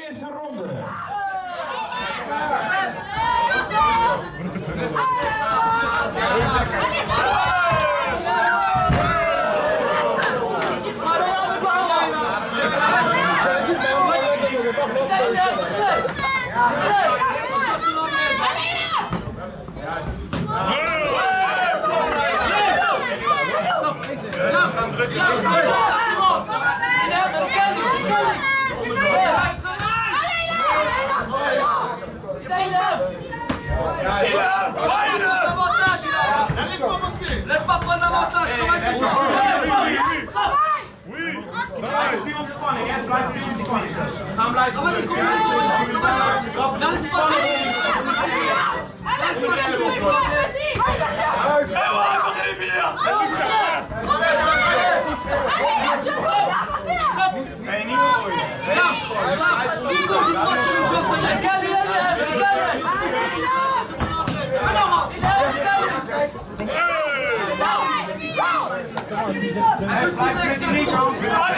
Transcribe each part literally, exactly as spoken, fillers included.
eerste ronde. Laisse pas prendre l'avantage, travaille tes chances. Oui, blijf die ontspanning, hè? Blijf die ontspanning. Gaan blijven. Laisse pas Nee, niet gooien. Nico, je crois sur une jambe. Calme, Hij blijft met die linkerhand.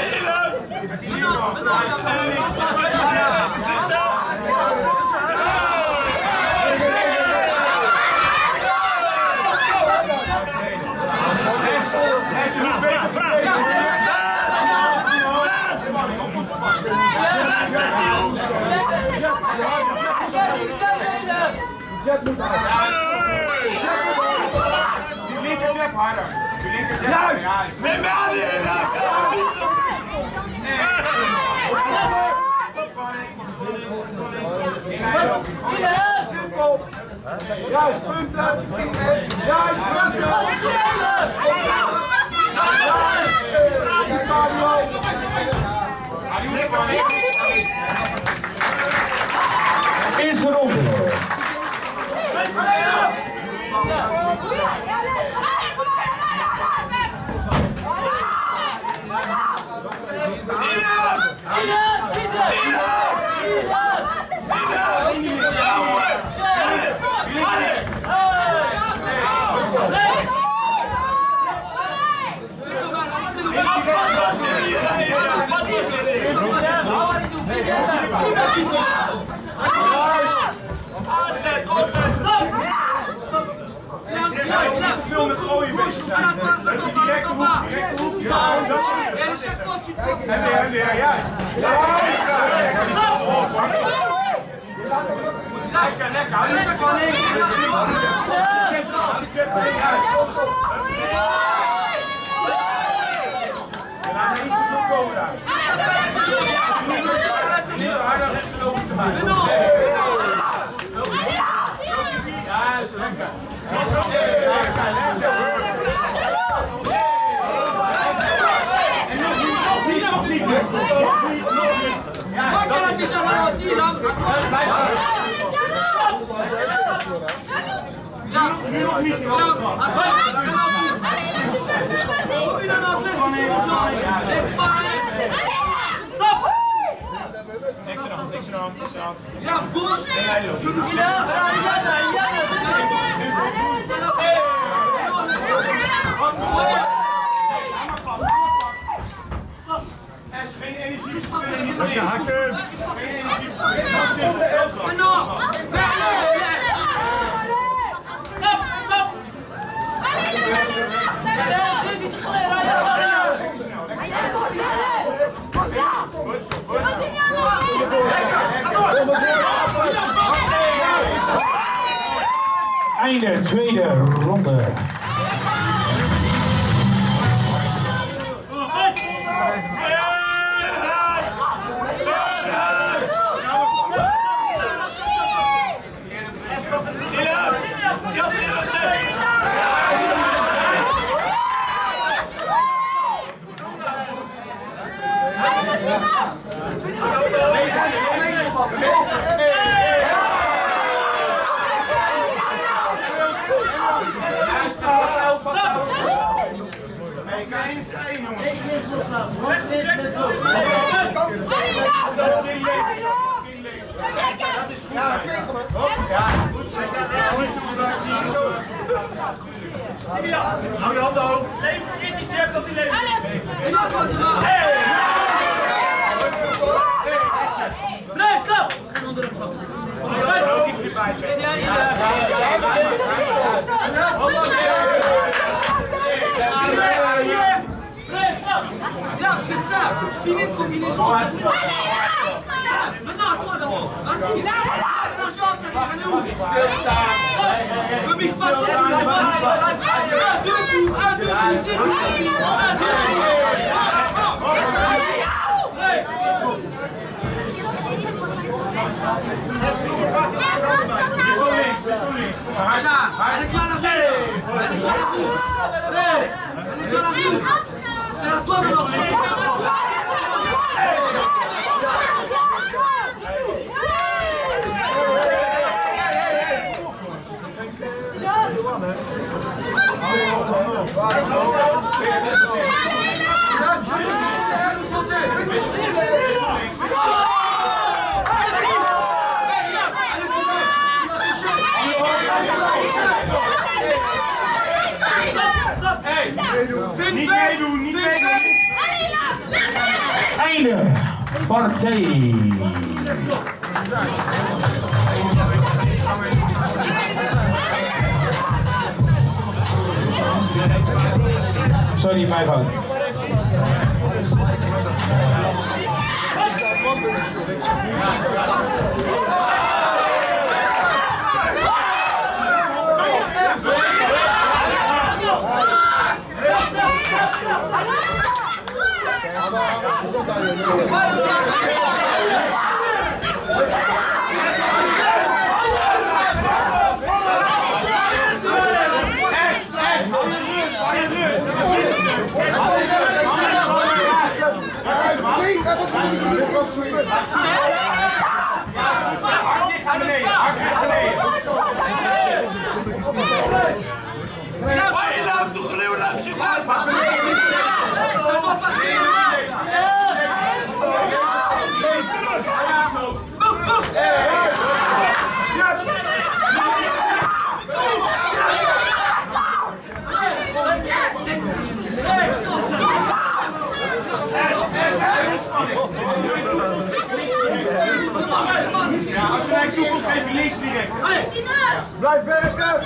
Die linkerjab harder. Die linkerjab. Juist. Met mij aan die Juist, punt laatste tien. Juist, punt Eerste ronde. Veel met gooien bezig zijn. Direct de hoek, direct de hoek. Ja, en weer, weer, ja. Lekker, lekker. Hou die spanning. Laat niet zoveel komen daar. Niet harder rechts lopen te maken. Ja, is lekker. Niks aan de hand, niks aan de hand, niks aan de hand. Ja, Bosch! Je doe ça! Yana, Yana! Er is geen energie. Dat is je hakken. Geen energie. Maar nou! Weg, weg! Stop, stop! Einde tweede ronde. Hou je handen hoog. Is die check op die leven? Blijf Finis de combinaison. Maintenant, toi d'abord. Vas-y. Stilstaan. We missen pas de un, deux coups, un, deux coups, drie coups, un, deux c'est à toi, mon Niet meedoen, niet meedoen. Einde partij. Sorry, mijn fout. Ja, als je naar je toe komt, geef je links direct. Blijf werken!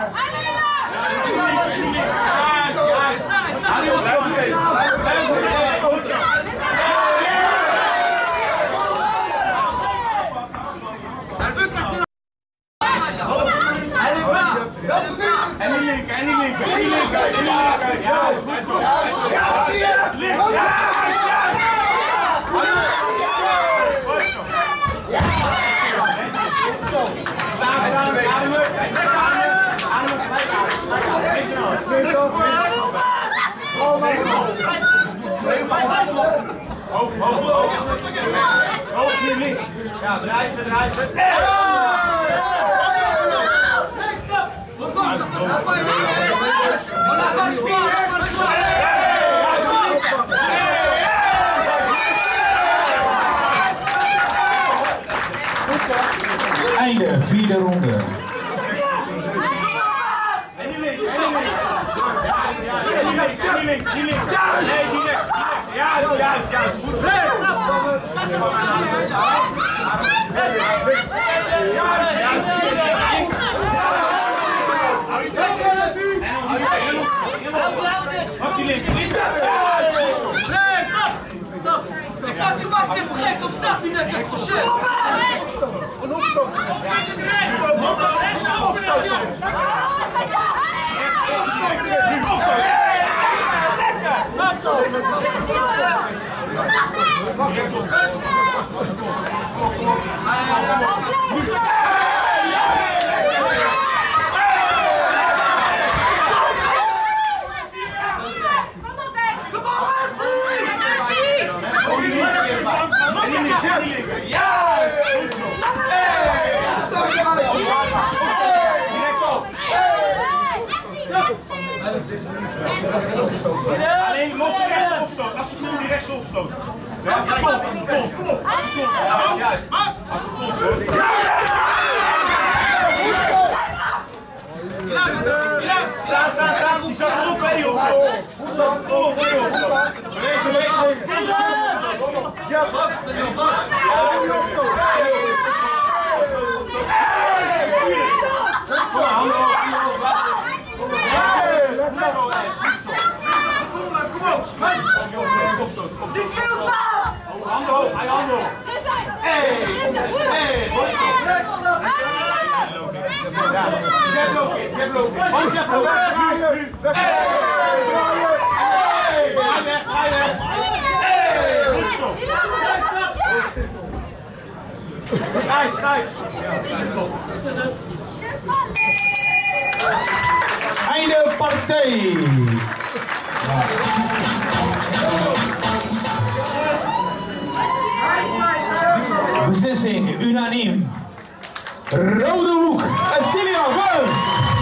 En die linker, en die linker, en die linker, en die linker. Ja, goed zo. Links, ja! Hoog, hoog, hoog. Hoog, nu links. Ja, drijven, drijven. Einde vierde ronde. En die links, en die links. En die links, en die links, die links. Nee, direct, direct. Juist, juist, juist. Goed zo. Pak die linker, linker. Stop! Quand tu vas c'est prêt comme ça, tu n'as qu'à toucher! Alleen los rechts opstoot. Als ze komt, die rechts opstoot. Ja, als ze komt, als ze komt. Kom op. Als ze komt. Ja, juist. Als ze komt. Staan, staan, staan. Die zat erop bij die opstoot. Die zat erop bij die opstoot. Beweeg, beweeg. Ja, Max. Kom op! Kom op! blijf lopen. Oh, zeg lopen. Nu, nu. Hey! Ga weg, ga weg. Hey! Goed zo. Schijt, schijt. Einde partij. Beslissing unaniem. Rode hoek. Celia, go!